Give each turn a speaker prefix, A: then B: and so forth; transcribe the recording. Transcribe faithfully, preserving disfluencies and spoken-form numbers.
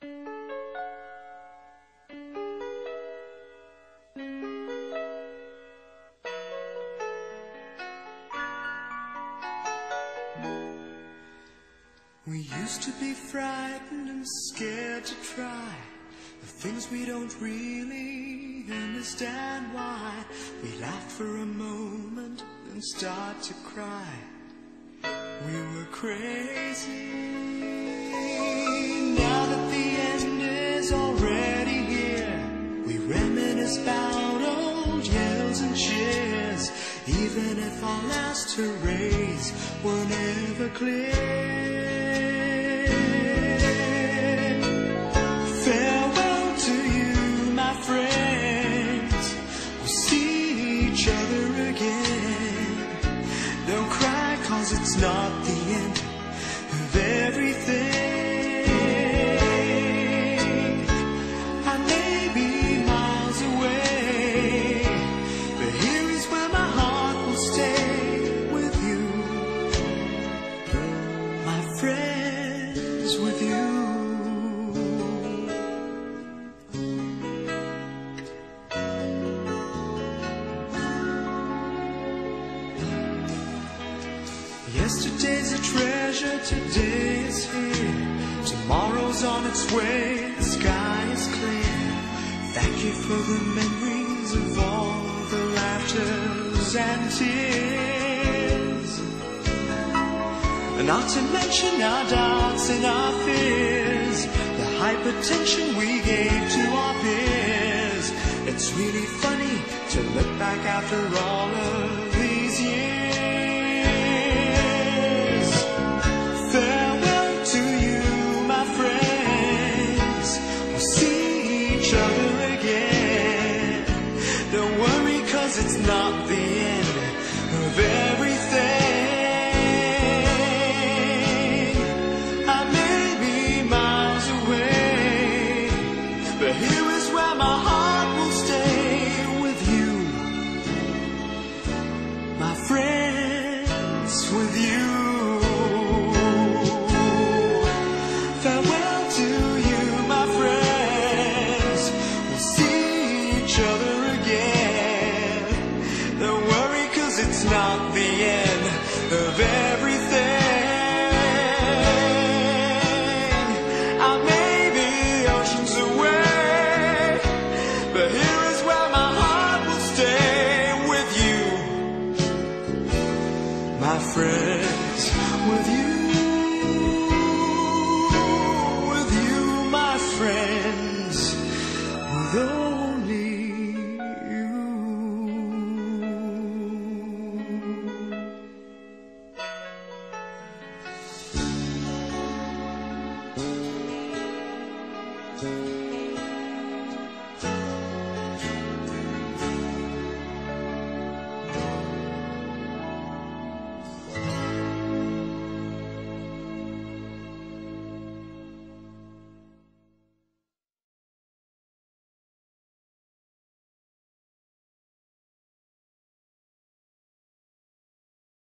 A: We used to be frightened and scared to try the things we don't really understand why. We laughed for a moment and start to cry. We were crazy. Now that the end is already here, we reminisce about old yells and cheers, even if our last hurrays were never clear. It's not the end of everything. I may be miles away, but here is where my heart will stay with you, my friends, with you. Yesterday's a treasure, today is here, tomorrow's on its way, the sky is clear. Thank you for the memories of all the laughters and tears, and not to mention our doubts and our fears, the hypertension we gave to our peers. It's really funny to look back after all of these years. It's not the end of everything. I may be miles away, but here is where my heart will stay with you, my friends, with you. Farewell to you, my friends. We'll see each other again. It's not the end of everything. I may be oceans away, but here is where my heart will stay with you, my friend.